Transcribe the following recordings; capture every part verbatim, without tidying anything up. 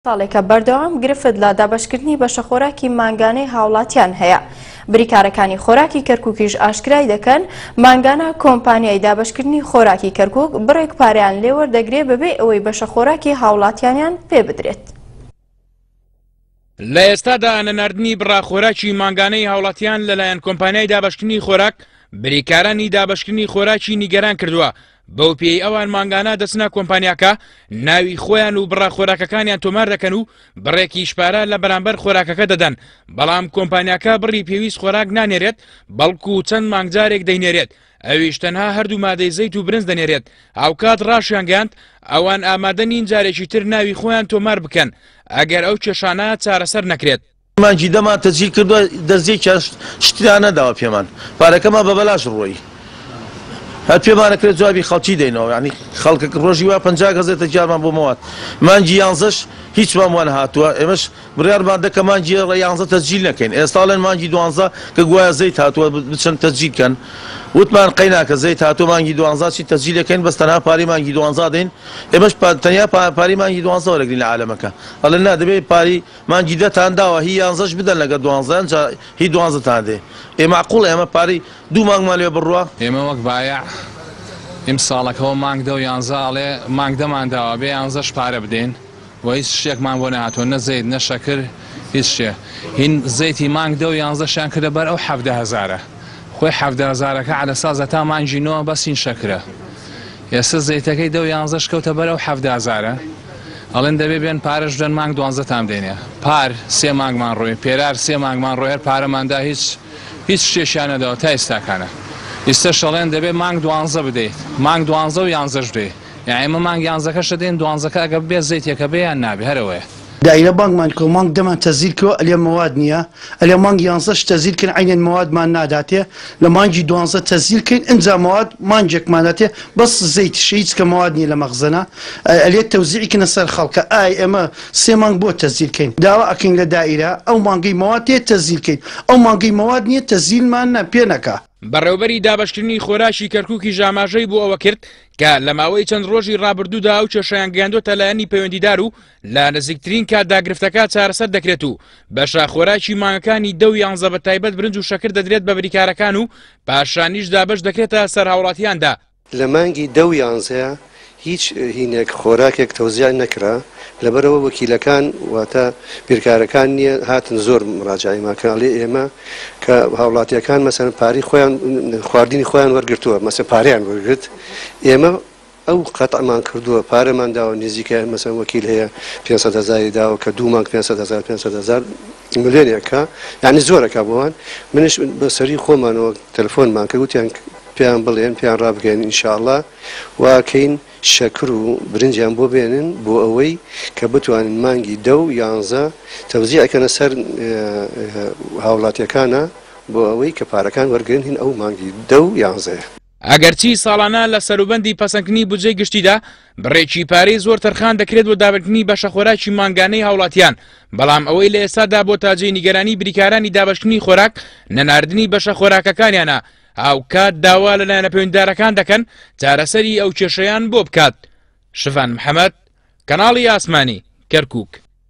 ساڵێکە بەردەوام گرفت لە دابەشکردنی بەشە خۆراکی مانگانەی هاوڵاتیان هەیە. بریکارەکانی خۆراکی کەرکووکیش ئاشکرای دەکەن مانگانە کۆمپانیای دابەشکردنی خۆراکی کەرکووک بڕێک پارەیان لێ وەردەگرێت بەبێ ئەوەی بەشە خۆراکی هاوڵاتیانیان پێ بدرێت. لە ئێستادا نەناردنی بڕاخۆراکی مانگانەی هاوڵاتیان لەلایەن کۆمپانیای دابەشکردنی خۆراک بریکارانی دابەشکردنی خۆراکی نیگەران کردووە. بەو پێی ئەوان مانگانە دەچنە کۆمپانیاکە ناوی خۆیان و بڕاخۆراکەکانیان تۆمار دەکەن و بڕێکی شپارە لە بەرامبەر خۆراکەکە دەدەن، بەڵام کۆمپانیاکە بڕی پێویست خۆراک نانێرێت، بەڵکو چەند مانگجارێک دەینێرێت، ئەویش تەنها هەردوو مادەی زەیت و برنج دەنێرێت. هاوکات ڕاشیان گەیاند ئەوان ئامادە نین جارێکی تر ناوی خۆیان تۆمار بکەن ئەگەر ئەو کێشانە چارەسەر نەکرێت. مانگی دەمان تەجیل کردووە دەستێکی شتیان نەداوە پێمان، پارەکەمان بە بەلاش ڕۆی. هەر پێمانەکرێت جوابی خەڵکی دەینەوە، یعنی خەڵکە ڕۆژی وا پەنجا گەزێتە جارمان بۆ مەوات. مانگی یانزەش هیچ مامان هاتووە، ئێمەش بڕیارمان دەکە مانگی یانزە تەجیل نەکەین. ئێستا لەن مانگی دوانزە کە گوایە زەیت هاتووە بچەند تەجیل کەن. وتمان قەیناکە زەیت هاتووە مانگی دوانزە چی تەجیل دەکەین، بەس تەنها پارەی مانگی دوانزە دەین. ئێمەش تەنیا پارەی مانگی دوانزە وەرەگرین لە عالەمەکە. ئەڵێن نا دەبێت پارەی مانگی دەتان داوە هی یانزەش بدەن لەگەڵ دوانزە جا هی دوانزەتان دێ. ئێمە معقوڵە ئێمە پارەی دوو مانگمان لێ بڕوە. ئێمە وەک بایع ئیمساڵەکەەوە مانگ دە و یانزاڵێ مانگ دەمانداوە بێ یانزەش پارە بدەین و هیچ شتێکمان بۆ نەهاتوە، نە زەیت نە شەکر هیچ شتێ. هین زەیتی مانگ دە و یانزەشیان کردە بەر ئەو حەڤدە هەزارە، خۆی حەڤدە هەزارەکە عەدەسازە تا مانگی نۆ بەسین شەکرە. ئێستا زەیتەکەی دە و یانزەش کەوتە بەر ئەو حەڤدە هەزارە. ئەڵێن دەبێ بێن پارەش دەن مانگ دوانزەتان بدەینێ. پار سێ مانگمان ڕۆی، پێرار سێ مانگمان ڕۆی، هەر پارەماندا هیچ هیچ شتێکیان نەداوە تا ئێستاکانە. ئێستا شەڵێن دەبێت مانگ دوانزە بدەیت، مانگ دوانزە و یانزەش بدەیت. یعنی ئێمە مانگ یانزەکەش دەدەین، دوانزەکە ئەگە بێت زەیتێکە بێ یان نابێ هەرەوەیە. دائرة بانكمان كو مانك دمان تزيل كو اليوم مواد نيا اليوم مانك يانزش تزيل كن عين المواد ما ناداته لمانجي دوانزة تزيل كن انزا مواد مانجك مالته بس زيت شيء كمواد نيا لمخزنه اليوم توزيع كنا صار خلقه اي اما سي مانك بو تزيل كن داوا اكن لدائرة او مانجي مواد تزيل كن او مانجي مواد نيا تزيل ما بينكا. بەڕێوەبەری دابەشکردنی خۆراکی کەرکووکی ژاماژەی بۆ ئەوە کرد کە لە ماوەی چەند ڕۆژی ڕابردوودا ئەو کێشەیان گەیاندۆتە لایەنی پەیوەندیدار و لە نزیکترین کاتدا گرفتەکە چارەسەر دەکرێت و بەشە خۆراکی مانگەکانی دە و یانزە بە تایبەت برنج و شەکر دەدرێت بە بریکارەکان و پاشانیش دابەش دەکرێتە سەر هاوڵاتیاندا. لە مانگی دە و یانزەیە هیچ هینێک خۆراکێک تەوزیع نەکرا لەبەرەوە وەکیلەکان واتە بیرکارەکان نییە هاتن زۆر مراجعی ماکەڵێ ئێمە کە هاوڵاتیەکان مەسەن پاری خۆیان خواردنی خۆیان وەرگرتووە مەسە پارەیان وەرگرت ئێمە ئەو قەتعمان کردووە پارەمان داوە نزیکە مەسەن وەکیل هەیە پێنج سەد هەزاری داوە کە دوو مانگ پێنج سەد هەزار پێنج سەد هەزار ملیۆنێکە یعنی زۆرەکە بۆوان منش بەسەری خۆمانەوە تەلەفۆنمان کە گوتیان پیان بڵێن پیان ڕابگەین ئینشاءڵڵا واکەین شەکر و برنجیان بۆ بێنن بۆ ئەوەی کە بتوانن مانگی دە و یانزە تەوزیعەکەنە سەر هاوڵاتیەکانە بۆ ئەوەی کە پارەکان وەرگن هین ئەو مانگی دە و یانزەیە. ئەگەرچی ساڵانە لە سەروبەندی پەسەندکردنی بودجەی گشتیدا بڕێکی پارەی زۆر تەرخان دەکرێت بۆ دابەشکردنی بەشە خۆراکی مانگانەی هاوڵاتیان، بەڵام ئەوەی لە ئێستادا بۆ تاجەی نیگەرانی بریکارانی دابەشکردنی خۆراک نەناردنی بەشە خۆراکەکانیانە. هاوکات داوا لەلایەنە پەیوەندیدارەکان دەکەن چارەسەری ئەو کێشەیان بۆ بکات. شفان محەممەد، کەناڵی ئاسمانی کەرکووک.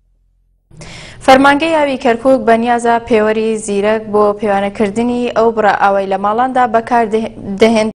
فەرمانگەی ئاوی کەرکووک بەنیازە پێوەری زیرەک بۆ پێوانەکردنی ئەو بڕە ئاوەی لە ماڵاندا بەکار دەهێن